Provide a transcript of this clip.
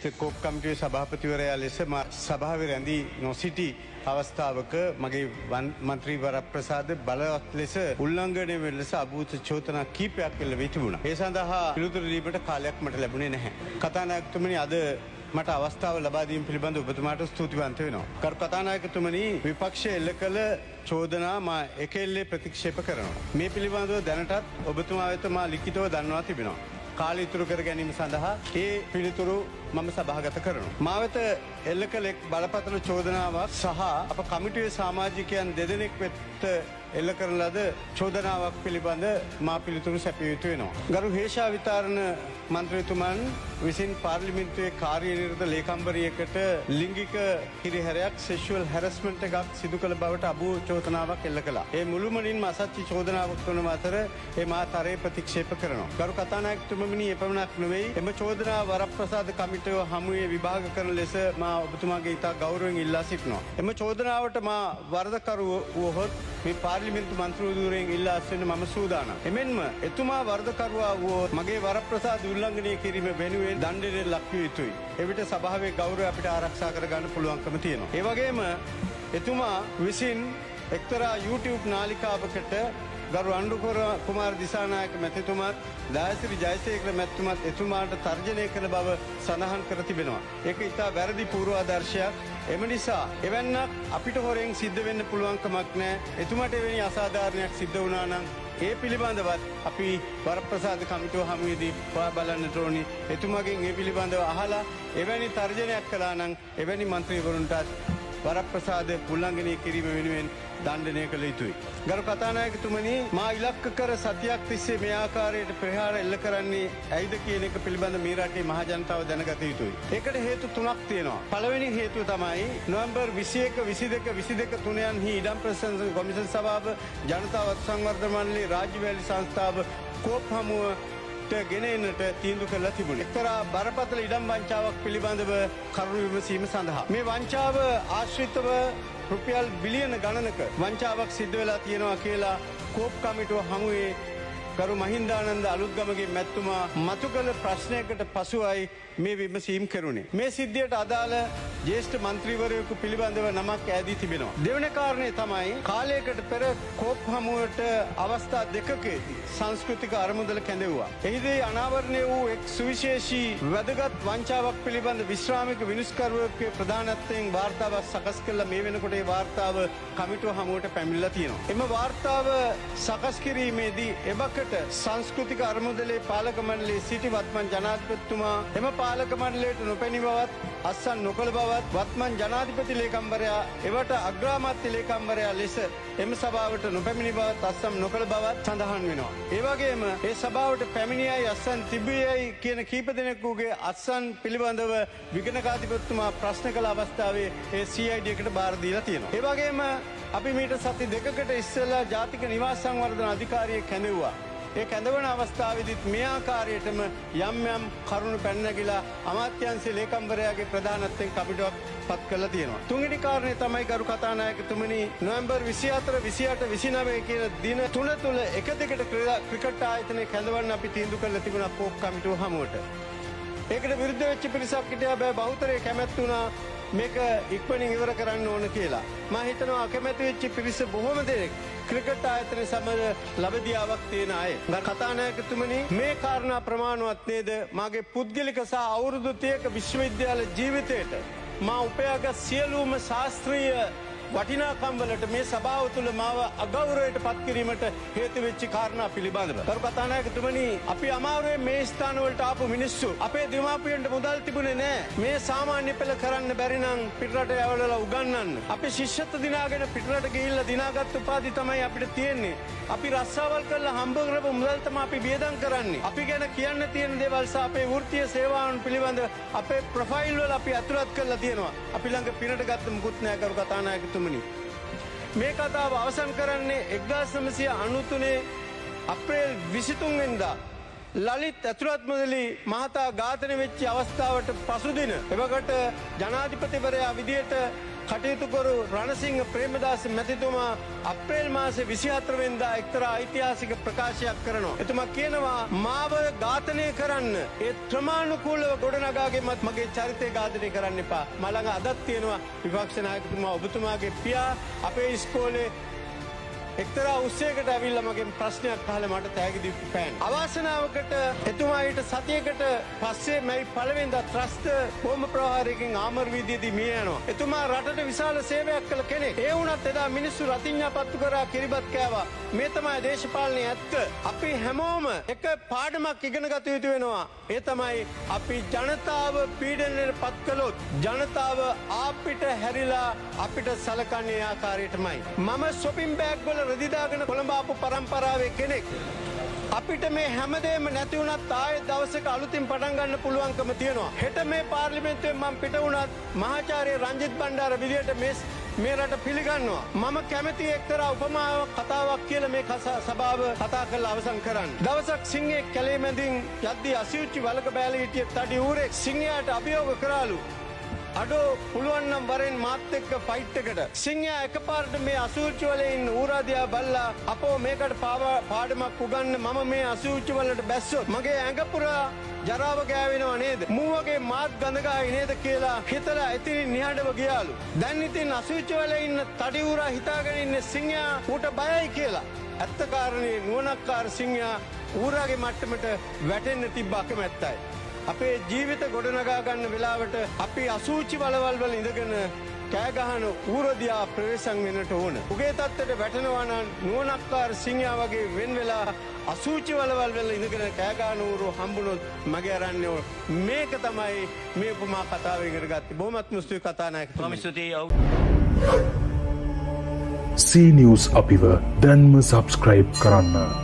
COPE කමිටුවේ සභාපතිවරයා ලෙස සභාවේ රැඳී නොසිටි අවස්ථාවක මගේ මන්ත්‍රී වරප්‍රසාද බලවත් ලෙස උල්ලංඝනය වෙන ලෙස අභූත චෝදනා කීපයක් එල්ල වී තිබුණා. ඒ සඳහා පිළිතුරු දීමට කාලයක් මට ලැබුණේ නැහැ. කතානායකතුමනි අද මට අවස්ථාව ලබා දීම පිළිබඳ ඔබතුමාට ස්තුතිවන්ත වෙනවා. කරු කතානායකතුමනි විපක්ෂය එල්ල කළ චෝදනා මා එකෙල්ලේ ප්‍රතික්ෂේප කරනවා. මේ පිළිබඳව දැනටත් ඔබතුමා වෙත මා ලිඛිතව දන්වා තිබෙනවා. කාලය ඉතුරු කර ගැනීම සඳහා ඒ පිළිතුරු මම සභාගත කරනවා. මා වෙත එල්ල කළ එක් බලපත්‍ර චෝදනාවක් සහ අප කමිටුවේ සමාජිකයන් දෙදෙනෙක් වෙත එල්ල කරන ලද චෝදනාවක් පිළිබඳ මා පිළිතුරු සැපිය යුතු වෙනවා. ගරු හේෂා විතාරණ මන්ත්‍රීතුමන් විසින් පාර්ලිමේන්තුවේ කාර්යනිරත ලේකම්වරියකට ලිංගික හිරිහැරයක් සෙක්ෂුවල් හැරස්මන්ට් එකක් සිදු කළ බවට අභූ චෝදනාවක් එල්ල කළා. ඒ මුළුමනින්ම අසත්‍ය චෝදනාවක් වන අතර ඒ මා තරයේ ප්‍රතික්ෂේප කරනවා. ගරු කතානායකතුමනි එපමණක් නෙවෙයි එම චෝදනාව වරප්‍රසාද කමිටුව හමුවේ විභාග කරන ලෙස මා ඔබතුමාගේ ඉතා ගෞරවයෙන් ඉල්ලා සිටිනවා. එම චෝදනාවට මා වරදකරු වුවහොත් මේ පාර්ලිමේන්තු මන්ත්‍රීවරුන් ඉල්ලා අස්වෙන්න මම සූදානම්. එමෙන්ම එතුමා වරදකරුවා වුවොත් මගේ වරප්‍රසාද උල්ලංඝනය කිරීම වෙනුවෙන් දණ්ඩනයට ලක්විය යුතුයි. එවිට සභාවේ ගෞරවය අපිට ආරක්ෂා කරගන්න පුළුවන්කම තියෙනවා. ඒ වගේම එතුමා විසින් එක්තරා YouTube නාලිකාවකට ගරු අනුර කුමාර දිසානායක මැතිතුමත් දායසිරි ජයසේකර මැතිතුමත් එතුමාට තර්ජනය කළ බව සඳහන් කර තිබෙනවා. ඒක ඉතා වැරදි පූර්වාදර්ශයක්. එම නිසා එවැන්නක් අපිට හොරෙන් සිද්ධ වෙන්න පුළුවන්කමක් නැහැ. එතුමාට එවැනි අසාධාරණයක් සිද්ධ වුණා නම් ඒ පිළිබඳවත් අපි වරප්‍රසාද කමිටුව හමුවේදී හොයා බලන්නට ඕනි. එතුමාගෙන් ඒ පිළිබඳව අහලා එවැනි තර්ජනයක් කළා නම් එවැනි මන්ත්‍රීවරුන්ටත් වරප්‍රසාද උල්ලංඝනය කිරීම වෙනුවෙන් දණ්ඩනය කළ යුතුයි. ගරු කතානායකතුමනි මා ඉලක්ක කර සතියක් තිස්සේ මේ ආකාරයට ප්‍රහාර එල්ල කරන්නේ ඇයිද කියන එක පිළිබඳ මේ රටේ මහ ජනතාව දැනගත යුතුයි. ඒකට හේතු තුනක් තියෙනවා. පළවෙනි හේතුව තමයි නොවැම්බර් 21, 22, 22 තුනයන්හි ඉඩම් ප්‍රශංසක කොමිෂන් සභාව, ජනතා සංවර්ධන මණ්ඩලයේ රාජ්‍ය වැලි සංස්ථාව කෝප් හමුව ගෙන එන්නට තීන්දුව කළා තිබුණේ. එක්තරා බරපතල ඉඩම් වංචාවක් පිළිබඳව කරුණු විමසීම සඳහා. මේ වංචාව ආශ්‍රිතව රුපියල් බිලියන ගණනක වංචාවක් සිද්ධ වෙලා තියෙනවා කියලා කෝප් කමිටුව හමුවේ ගරු මහින්දානන්ද අලුත්ගමගේ මැතිතුමා මතු කළ ප්‍රශ්නයකට පසුවයි මේ විමසීම් කෙරුණේ. මේ සිද්ධියට අදාළ ජ්‍යෙෂ්ඨ මන්ත්‍රීවරයෙකු පිළිබඳව නමක් ඈදී තිබෙනවා. දෙවන කාරණය තමයි කාලයකට පෙර කෝප් හමුවට අවස්ථා දෙකකදී සංස්කෘතික අරමුදල කැඳෙව්වා. එහිදී අනාවරණය වූ එක් සුවිශේෂී වැදගත් වංචාවක් පිළිබඳ විශ්‍රාමික විනිශ්චයකරුවෙකුගේ ප්‍රධානත්වයෙන් වාර්තාවක් සකස් කළා. මේ වෙනකොට ඒ වාර්තාව කමිටුව හමුවට පැමිණලා තියෙනවා. එම වාර්තාව සකස් කිරීමේදී එබකට සංස්කෘතික අරමුදලේ පාලක මණ්ඩලයේ සිටි වත්මන් ජනාධිපතිතුමා එම පාලක මණ්ඩලයට නොපැනී බවත් අත්සන් නොකළ බවත් වත්මන් ජනාධිපති ලේකම්වරයා එවට අග්‍රාමාත්‍ය ලේකම්වරයා ලෙස එම සභාවට නොපැමිණි බවත් අත්සන් නොකළ බවත් සඳහන් වෙනවා. ඒ වගේම ඒ සභාවට පැමිණියයි අත්සන් තිබුයයි කියන කීප දෙනෙකුගේ අත්සන් පිළිබඳව විගණකාධිපතිතුමා ප්‍රශ්න කළ අවස්ථාවේ ඒ CID එකට බාර දීලා තියෙනවා. ඒ වගේම අපි මීට සති දෙකකට ඉස්සෙල්ලා ජාතික නිවාස සංවර්ධන අධිකාරියෙක් කැඳෙව්වා. ඒ කැඳවන අවස්ථාවේදීත් මේ ආකාරයටම යම් යම් කරුණු පැනනගිලා අමාත්‍යාංශයේ ලේකම්වරයාගේ ප්‍රධානත්වයෙන් කමිටුවක් පත් කරලා තියෙනවා. තුන්වෙනි කාරණය තමයි ගරු කතානායකතුමනි නොවැම්බර් 24, 28, 29 කියන දින තුන තුල එක දිගට ක්‍රිකට් ආයතනයේ කැඳවන්න අපි තීන්දුව කරලා තිබුණා කෝප් කමිටුව හමුවට. ඒකට විරුද්ධ වෙච්ච පිරිසක් හිටියා බෑ බහුතරය කැමැත්ත වුණා මේක ඉක්මනින් ඉවර කරන්න ඕන කියලා. මම හිතනවා අකමැති වෙච්ච පිරිස බොහොම දෙනෙක් ක්‍රිකට් ආයතන සමග ලබදියාවක් තියෙන අය. කතානායකතුමනි මේ කාරණා ප්‍රමාණවත් නේද? මාගේ පුද්ගලික සහ අවුරුදු 30ක විශ්වවිද්‍යාල ජීවිතයට මා උපයාගත් සියලුම ශාස්ත්‍රීය වටිනාකම් වලට මේ සභාව තුළ මාව අගෞරවයට පත් කිරීමට හේතු වෙච්ච කාරණා පිළිබඳව. කරු කතානායකතුමනි අපි අමාරුවෙන් මේ ස්ථාන වලට ආපු මිනිස්සු අපේ දෙමාපියන්ට මුදල් තිබුණේ නැහැ. මේ සාමාන්‍ය පෙළ කරන්න බැරි නම් පිටරට යවලලා උගන්වන්න. අපි ශිෂ්‍යත්ව දිනාගෙන පිටරට ගිහිල්ලා දිනාගත් උපාධි තමයි අපිට තියෙන්නේ. අපි රස්සාවල් කරලා හම්බ කරපු මුදල් තමයි අපි වියදම් කරන්නේ. අපි ගැන කියන්න තියෙන දේවල් සහ අපේ වෘත්තීය සේවාවන් පිළිබඳව අපේ ප්‍රොෆයිල් වල අපි අතුලත් කරලා තියෙනවා. අපි ළඟ පිනට ගත්ත මුකුත් නැහැ කරු කතානායකතුමනි. මේ කතාව අවසන් කරන්නේ 1993 අප්‍රේල් 23 වෙනිදා ලලිත් ඇතුළත් මුදලි මහතා ඝාතනය වෙච්ච අවස්ථාවට පසුදින එවකට ජනාධිපතිවරයා විදියට කටයුතු කරු රණසිංහ ප්‍රේමදාස මැතිතුමා අප්‍රේල් මාසේ 24 වෙනිදා එක්තරා ඓතිහාසික ප්‍රකාශයක් කරනවා. එතුමා කියනවා මාව ඝාතනය කරන්න ඒ ක්‍රමානුකූලව ගොඩනගාගෙමත් මගේ චරිතය ඝාතනය කරන්න එපා. මම ළඟ අදත් තියෙනවා විපක්ෂ නායකතුමා ඔබතුමාගේ පියා අපේ ඉස්කෝලේ එක්තරා උත්සවයකට ඇවිල්ලා මගෙන් ප්‍රශ්නයක් අහලා මට තෑගි දීපු පෑන්. අවාසනාවකට එතුමා ඊට සතියකට පස්සේ මයි පළවෙනිදා ත්‍රස්ත බෝම්බ ප්‍රහාරයකින් ආමර් වීදියේදී මිය යනවා. එතුමා රටට විශාල සේවයක් කළ කෙනෙක්. ඒ වුණත් එදා මිනිස්සු රතිඤ්ඤා පත්තු කරා කිරිබත් කෑවා. මේ තමයි දේශපාලනයේ ඇත්ත. අපි හැමෝම එක පාඩමක් ඉගෙන ගත යුතු වෙනවා. ඒ තමයි අපි ජනතාව පීඩනයට පත් කළොත් ජනතාව අපිට හැරිලා අපිට සලකන්නේ ආකාරයටමයි. මම shopping bag වල රදිදාගෙන කොළඹ ආපු පරම්පරාවේ කෙනෙක්. අපිට මේ හැමදේම නැති වුණත් ආයෙත් දවසක අලුතින් පටන් ගන්න පුළුවන්කම තියෙනවා. හෙට මේ පාර්ලිමේන්තුවෙන් මම පිට වුණත් මහාචාර්ය රංජිත් බණ්ඩාර විදියට මේ රට පිළිගන්නවා. මම කැමති එක්තරා උපමාවක් කතාවක් කියලා මේ සභාව කතා කරලා අවසන් කරන්න. දවසක් සිංහයෙක් කැලේ මැදින් යද්දී අසියුච්චි වලක බෑලි හිටිය තඩි ඌරෙක් සිංහයාට අභියෝග කරාලු. අඩෝ පුළුවන් නම් වරෙන් මාත් එක්ක ෆයිට් එකට. සිංහයා එකපාරට මේ අසූචි වල ඉන්න ඌරා දිහා බැලලා අපෝ මේකට පාඩමක් උගන්න මම මේ අසූචි වලට බැස්සොත් මගේ ඇඟ පුරා ජරාව ගෑවෙනව නේද? මූ වගේ මාත් ගඳ ගහයි නේද කියලා හිතලා ඉතින් නිහඬව ගියාලු. දැන් ඉතින් අසූචි වල ඉන්න තඩි ඌරා හිතාගෙන ඉන්නේ සිංහයා ඌට බයයි කියලා. ඇත්ත කාරණේ නුවණක්කාර සිංහයා ඌරාගේ මට්ටමට වැටෙන්න තිබ්බ අකමැත්තයි. අපේ ජීවිත ගොඩනගා ගන්න වෙලාවට අපි අසූචි වලවල් වල ඉඳගෙන කෑ ගහන ඌරදියා ප්‍රවේශම් වෙන්නට ඕන. උගේ තත්ත්වයට වැටෙනවා නම් නුවණක්කාර සිංහයා වගේ වෙන් වෙලා අසූචි වලවල් වල ඉඳගෙන කෑ ගහන ඌරු හම්බුනොත් මගේ අරන්නේ මේක තමයි මේ උපමා කතාවෙන් ඉගෙන ගත්තේ. බොහොමත් මුස්තුයි කතානායකතුමනි. C News අපිව දැන්ම subscribe කරන්න.